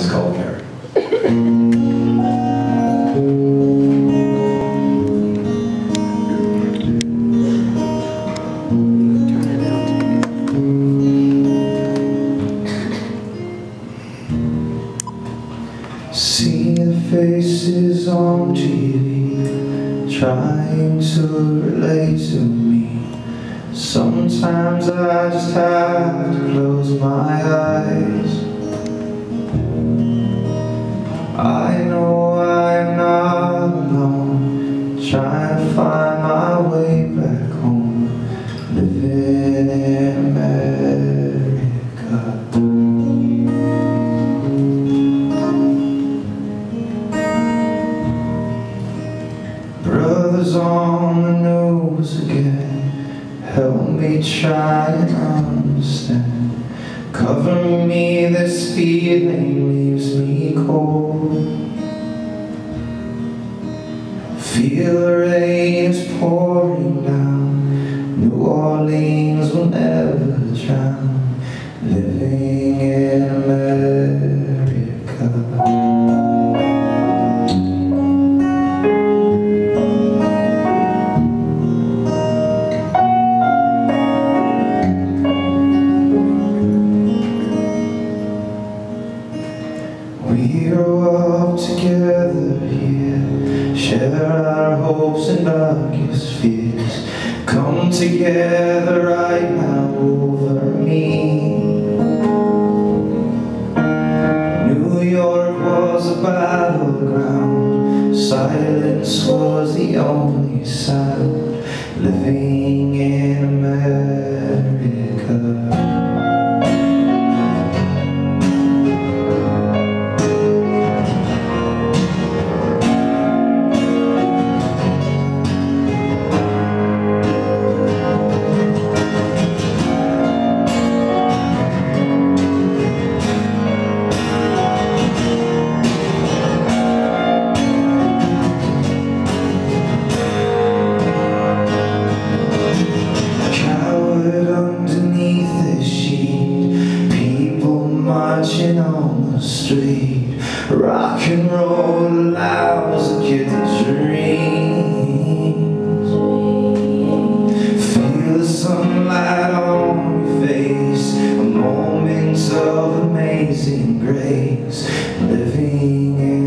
called Mary. See the faces on TV trying to relate to me. Sometimes I just have to close my eyes. I know I'm not alone, trying to find my way back home, living in America. Brothers on the news again, help me try and understand. Cover me, this feeling leaves me cold. Feel the rain is pouring down, New Orleans will never drown, living in America. We grow up together here, share our hopes and darkest fears, come together right now over me. New York was a battleground, silence was the only sound, living in America. Marching on the street, rock and roll allows a kid to dream. Feel the sunlight on your face, a moment of amazing grace, living in